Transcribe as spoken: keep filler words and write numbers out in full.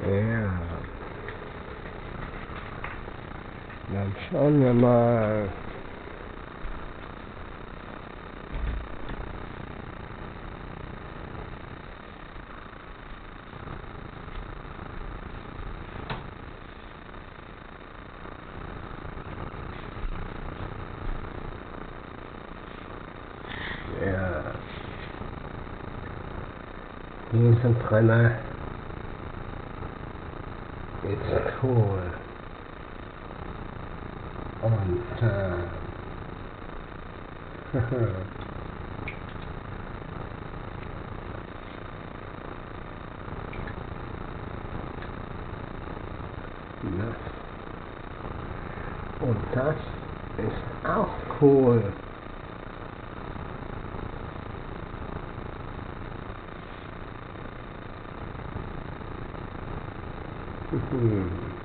Ja. Dann schauen wir mal. Ja. Hier ist ein Brenner. It's cool. Und äh, ja. Und das ist auch cool. Mhm.